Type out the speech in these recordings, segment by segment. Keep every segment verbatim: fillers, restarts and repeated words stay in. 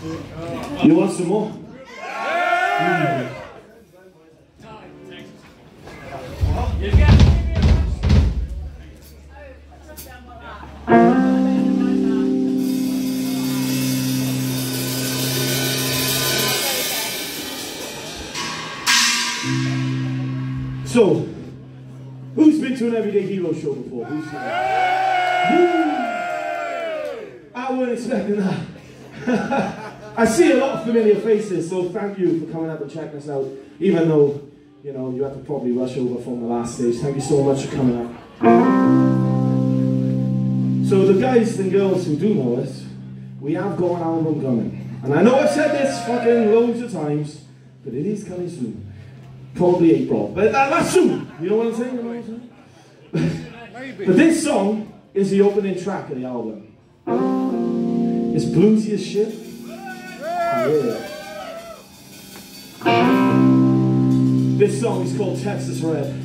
You want some more? Mm. So, who's been to an Everyday Hero show before? Who's seen it? I wasn't expecting that. I see a lot of familiar faces, so thank you for coming out and checking us out. Even though, you know, you had to probably rush over from the last stage. Thank you so much for coming out. So the guys and girls who do know us, we have got an album coming. And I know I've said this fucking loads of times, but it is coming soon. Probably April, but that, that's soon. You know what I'm saying? You know what I'm saying? But this song is the opening track of the album. It's bluesy as shit. Yeah. This song is called Texas Red.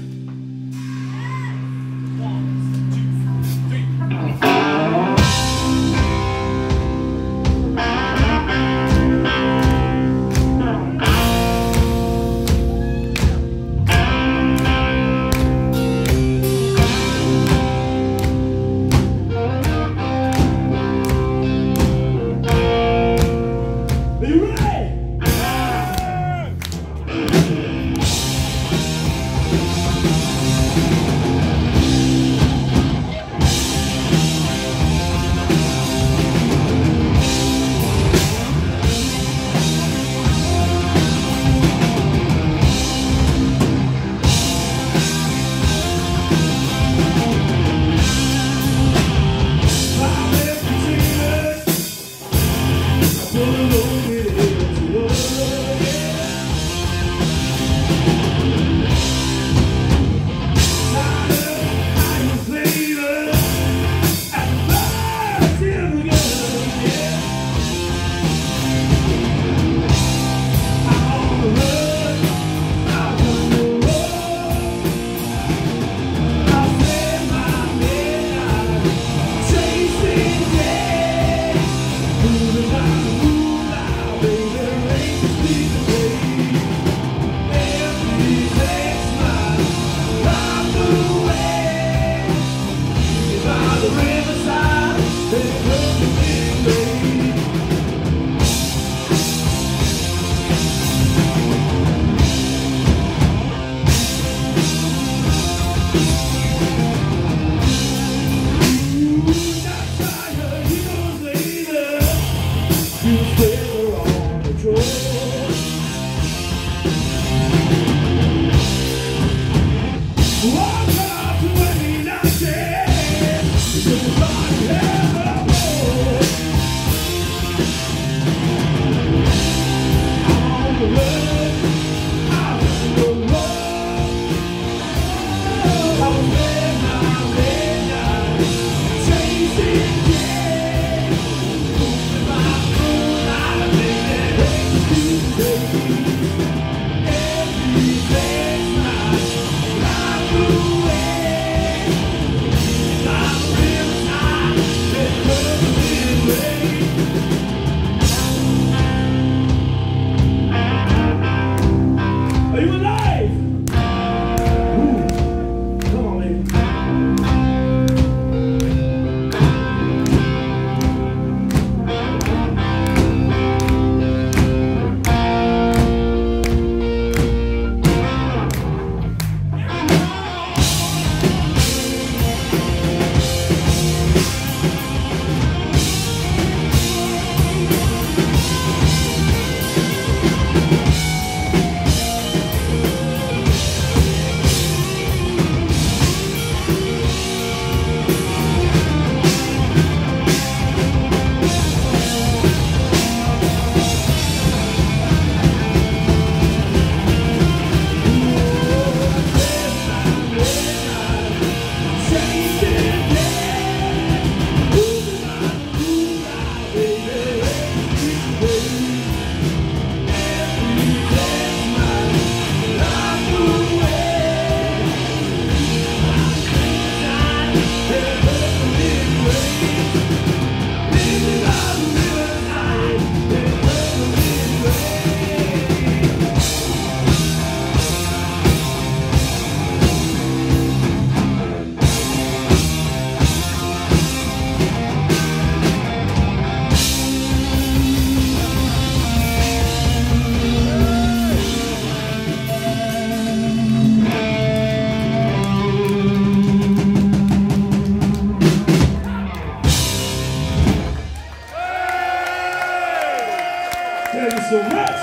Thank you so much.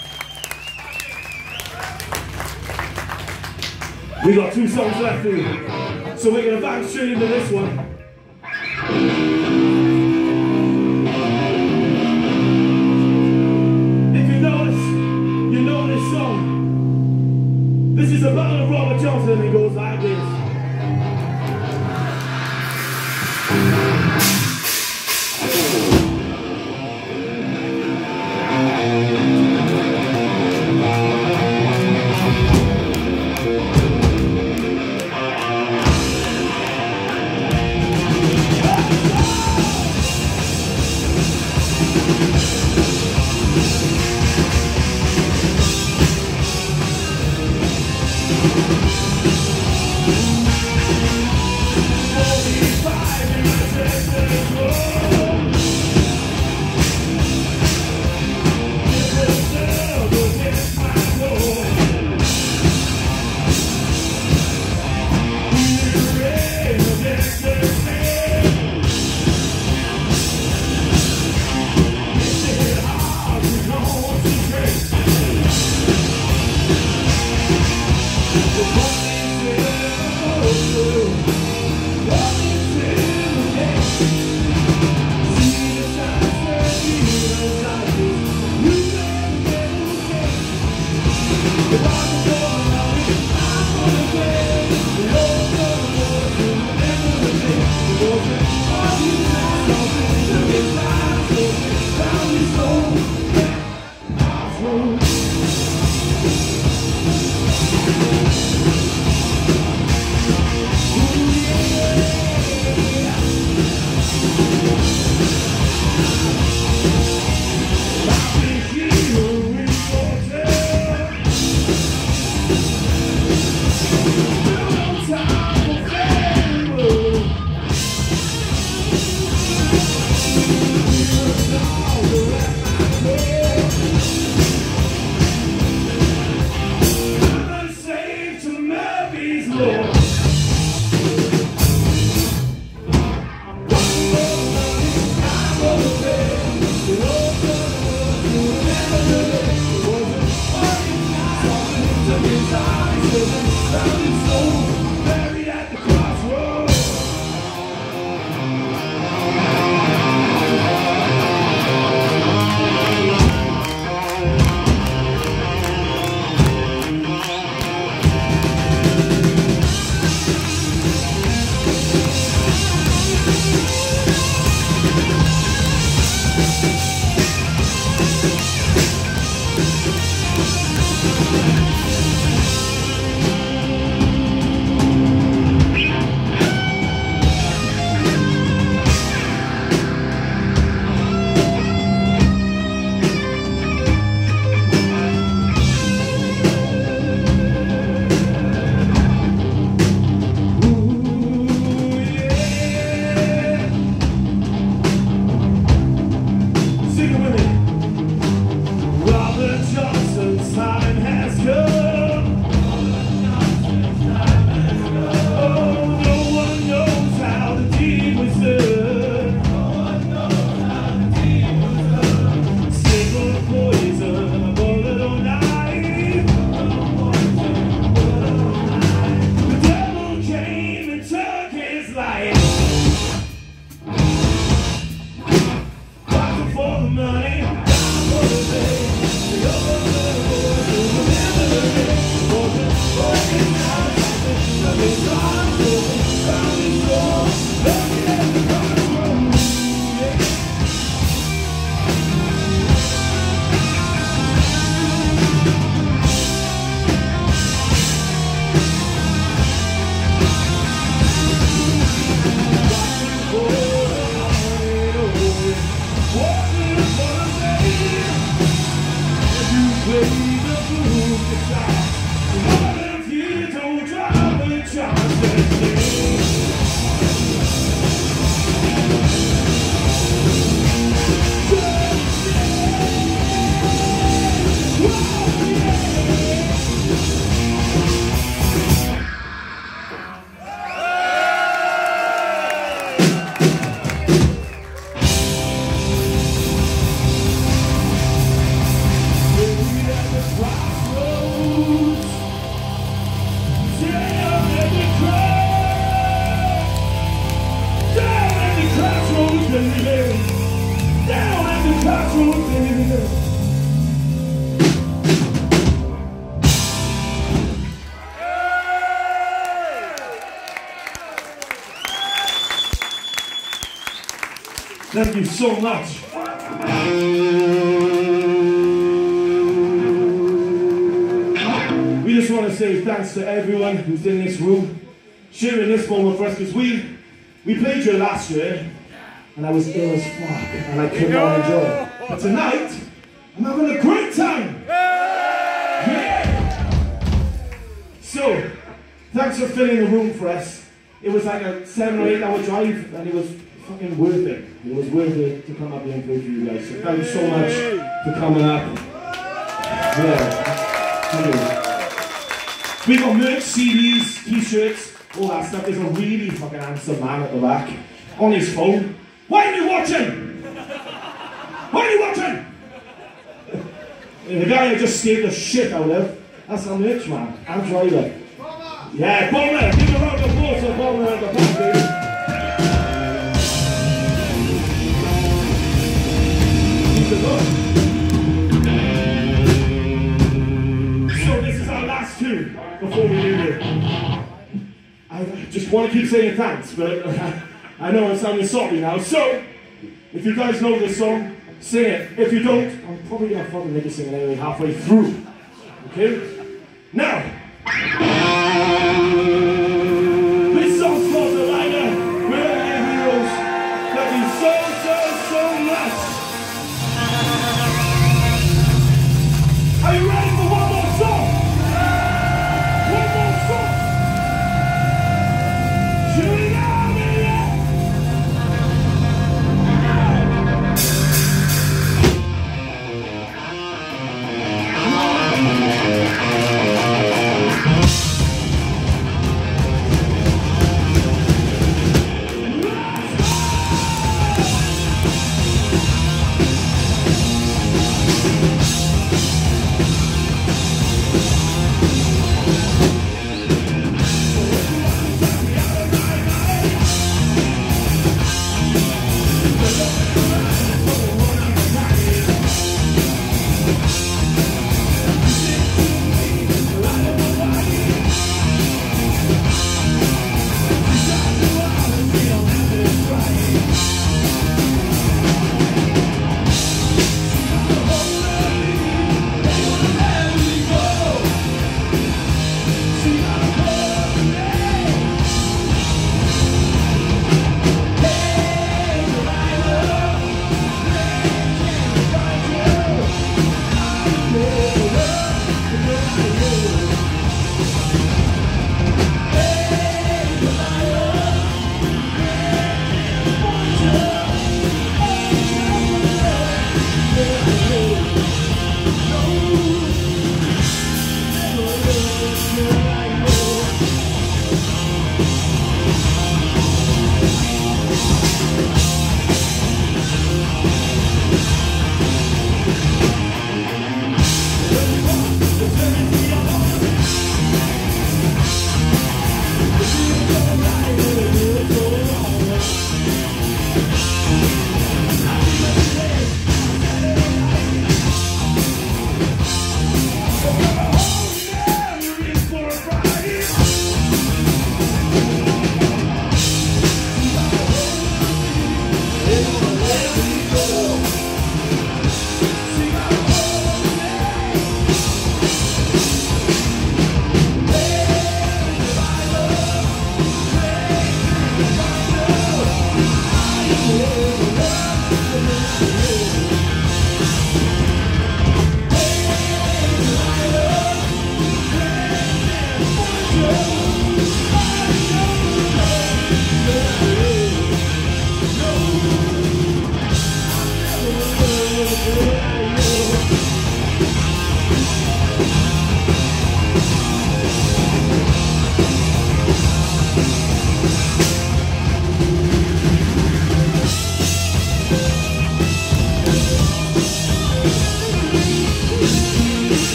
We got two songs left here, so we're gonna bang straight into this one. If you know this, you know this song. This is about Robert Johnson, and it goes like this. What Thank you so much. We just want to say thanks to everyone who's in this room, sharing this moment for us, because we, we played here last year, and I was ill as fuck, and I could not enjoy it. But tonight, I'm having a great time! Yeah! So, thanks for filling the room for us. It was like a seven or eight hour drive, and it was fucking worth it. It was worth it to come up here and play for you guys. So thank you so much for coming up. Yeah. Thank you. We got merch, C Ds, t-shirts, all that stuff. There's a really fucking handsome man at the back on his phone. Why are you watching? Why are you watching? The guy I just scared the shit out of. That's our merch man. I'm driver. Yeah, Bomber! Give a round of applause for Bomber at the back, baby. So this is our last tune before we leave it. I just want to keep saying thanks, but I know I'm sounding sorry now. So, if you guys know this song, sing it. If you don't, I'm probably going to fucking make you sing it anyway halfway through. Okay? Now, this song's called The Rider. We're all your heroes. Thank you so, so, so much. Are you ready for one more song? One more song. Here we go, baby.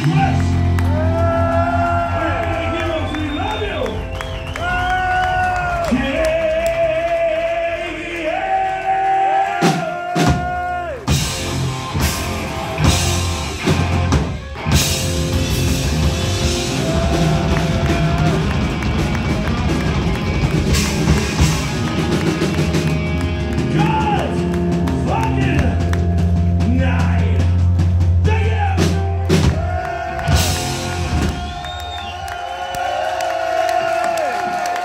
West.